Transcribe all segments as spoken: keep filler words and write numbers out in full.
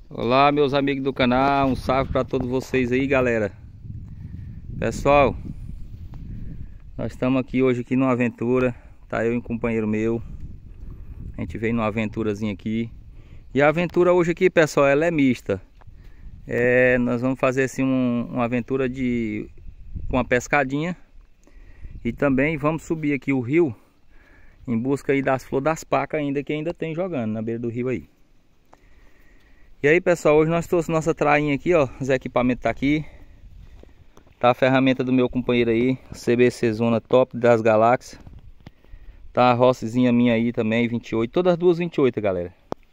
Olá, meus amigos do canal, um salve para todos vocês aí, galera. Pessoal, nós estamos aqui hoje aqui numa aventura, tá eu e um companheiro meu. A gente veio numa aventurazinha aqui. E a aventura hoje aqui, pessoal, ela é mista. É, nós vamos fazer assim um, uma aventura de com uma pescadinha. E também vamos subir aqui o rio em busca aí das flores das pacas ainda que ainda tem jogando na beira do rio aí. E aí, pessoal, hoje nós trouxemos nossa trainha aqui, ó. Os equipamentos tá aqui. Tá a ferramenta do meu companheiro aí, C B C Zona Top das Galáxias. Tá a rocezinha minha aí também, vinte e oito, todas as duas vinte e oito, galera.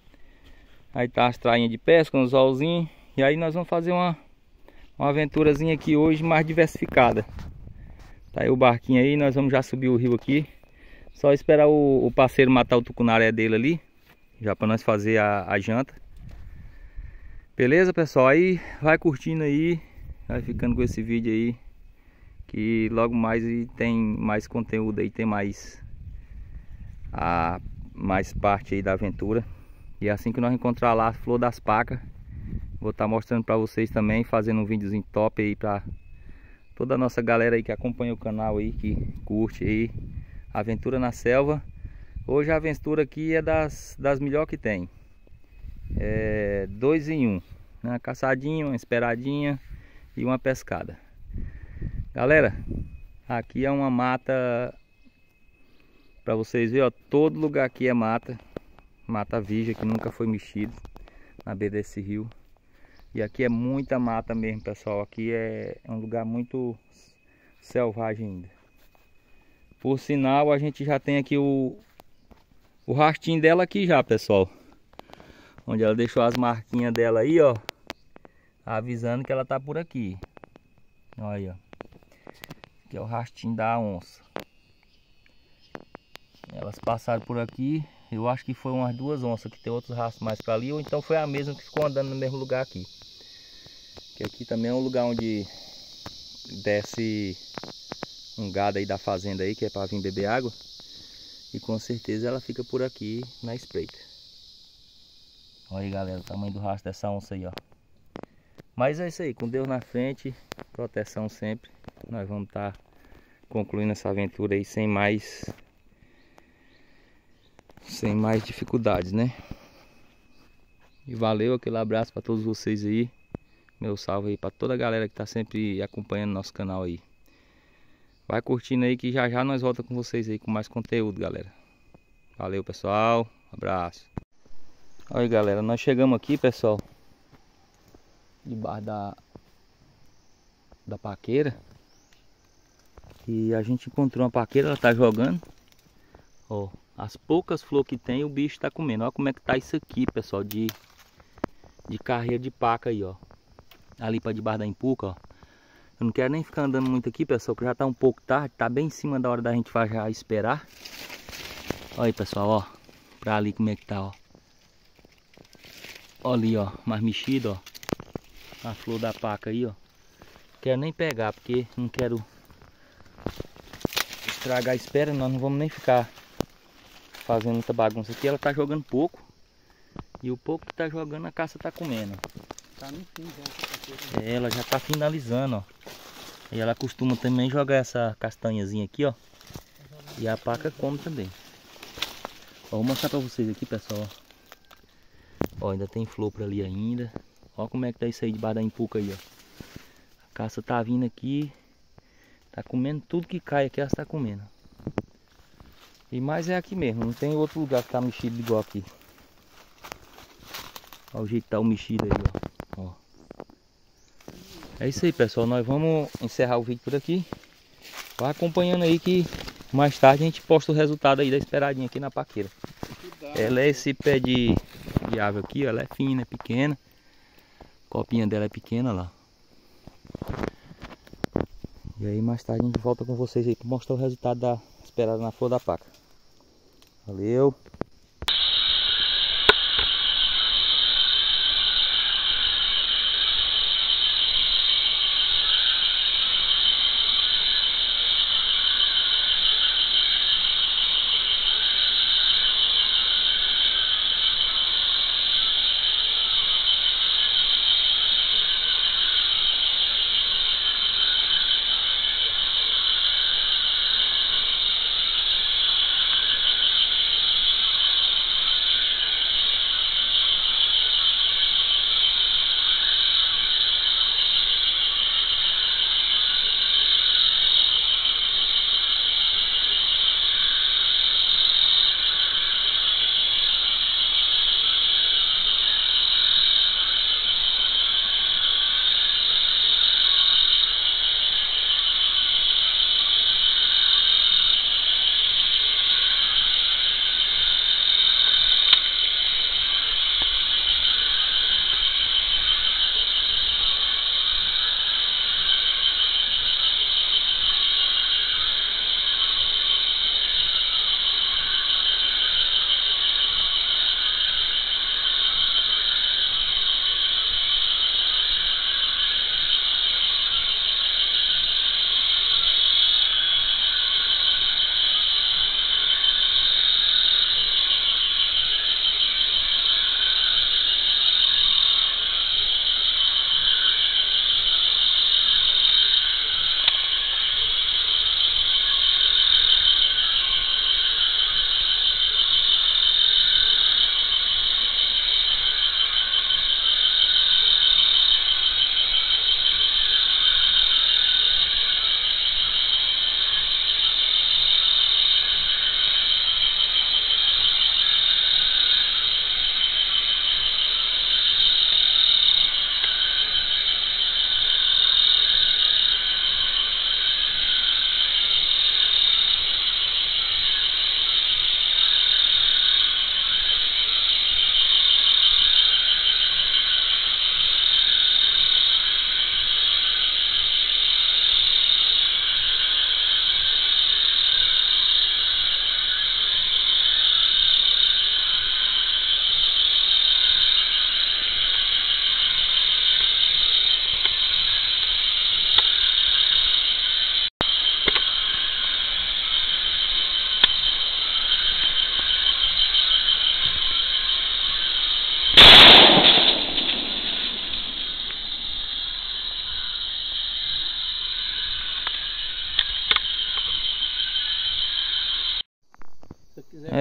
Aí tá as trainhas de pesca, uns olzinhos. E aí nós vamos fazer uma, uma aventurazinha aqui hoje mais diversificada. Tá aí o barquinho aí, nós vamos já subir o rio aqui. Só esperar o, o parceiro matar o tucunaré dele ali, já para nós fazer a, a janta. Beleza, pessoal? Aí vai curtindo aí, vai ficando com esse vídeo aí, que logo mais tem mais conteúdo aí, tem mais a mais parte aí da aventura. E assim que nós encontrar lá a flor das pacas, vou estar mostrando para vocês também, fazendo um videozinho top aí para toda a nossa galera aí que acompanha o canal aí, que curte aí Aventura na Selva. Hoje a aventura aqui é das, das melhores que tem. É dois em um, uma caçadinha, uma esperadinha e uma pescada. Galera, aqui é uma mata, para vocês verem, ó, todo lugar aqui é mata, mata virgem que nunca foi mexido na beira desse rio. E aqui é muita mata mesmo, pessoal. Aqui é um lugar muito selvagem ainda. Por sinal, a gente já tem aqui o o rastinho dela aqui já, pessoal. Onde ela deixou as marquinhas dela aí, ó, avisando que ela tá por aqui. Olha aí, ó. Aqui é o rastinho da onça. Elas passaram por aqui. Eu acho que foi umas duas onças, que tem outros rastros mais pra ali. Ou então foi a mesma que ficou andando no mesmo lugar aqui. Que aqui também é um lugar onde desce um gado aí da fazenda aí, que é pra vir beber água. E com certeza ela fica por aqui na espreita. Olha aí, galera, o tamanho do rastro dessa onça aí, ó. Mas é isso aí, com Deus na frente, proteção sempre. Nós vamos estar concluindo essa aventura aí sem mais sem mais dificuldades, né? E valeu, aquele abraço para todos vocês aí. Meu salve aí para toda a galera que tá sempre acompanhando nosso canal aí. Vai curtindo aí que já já nós voltamos com vocês aí com mais conteúdo, galera. Valeu, pessoal, abraço. Olha aí, galera, nós chegamos aqui, pessoal, debaixo da da paqueira. E a gente encontrou uma paqueira, ela tá jogando. Ó, as poucas flores que tem, o bicho tá comendo. Olha como é que tá isso aqui, pessoal, de de carreira de paca aí, ó. Ali para debaixo da empuca, ó. Eu não quero nem ficar andando muito aqui, pessoal, que já tá um pouco tarde, tá bem em cima da hora da gente já esperar. Olha aí, pessoal, ó, pra ali como é que tá, ó. Olha ali, ó, mais mexido, ó. A flor da paca aí, ó. Quero nem pegar, porque não quero estragar a espera. Nós não vamos nem ficar fazendo muita bagunça aqui. Ela tá jogando pouco. E o pouco que tá jogando, a caça tá comendo. Tá no fim já. É, ela já tá finalizando, ó. E ela costuma também jogar essa castanhazinha aqui, ó. E a paca come também. Ó, vou mostrar pra vocês aqui, pessoal, ó. Ó, ainda tem flor por ali ainda. Ó como é que tá isso aí debaixo da empuca aí, ó. A caça tá vindo aqui. Tá comendo tudo que cai aqui, ela tá comendo. E mais é aqui mesmo, não tem outro lugar que tá mexido igual aqui. Ó o jeito que tá o mexido aí, ó. Ó. É isso aí, pessoal, nós vamos encerrar o vídeo por aqui. Vai acompanhando aí que mais tarde a gente posta o resultado aí da esperadinha aqui na paqueira. Ela é esse pé de, de árvore aqui, ó, ela é fina, é pequena. A copinha dela é pequena lá. E aí mais tarde a gente volta com vocês aí para mostrar o resultado da esperada na flor da paca. Valeu!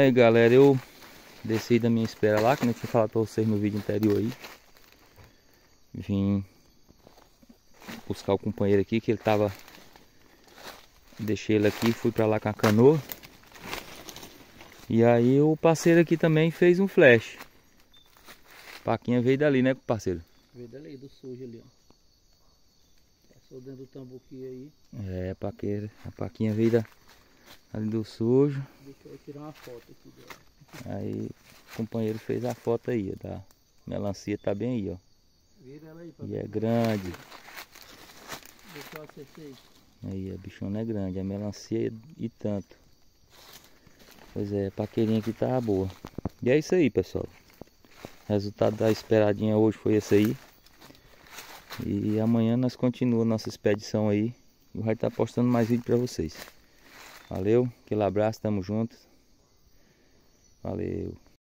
Aí galera, eu desci da minha espera lá, que eu tinha falado pra vocês no vídeo anterior aí. Vim buscar o companheiro aqui, que ele tava... Deixei ele aqui, fui pra lá com a canoa. E aí o parceiro aqui também fez um flash. Paquinha veio dali, né, parceiro? Veio dali, do sujo ali, ó. Passou dentro do tambuqui aí. É, paqueira. A Paquinha veio da, ali do sujo. Deixa eu tirar uma foto aqui dela. Aí o companheiro fez a foto aí, ó, da melancia, tá bem aí, ó. Vira ela aí pra E é grande. Deixa eu acertar. Aí a bichona é grande, a melancia e tanto. Pois é, a paqueirinha aqui tá boa. E é isso aí, pessoal. O resultado da esperadinha hoje foi esse aí. E amanhã nós continuamos nossa expedição aí. E vai estar postando mais vídeo pra vocês. Valeu, aquele abraço, tamo junto. Valeu.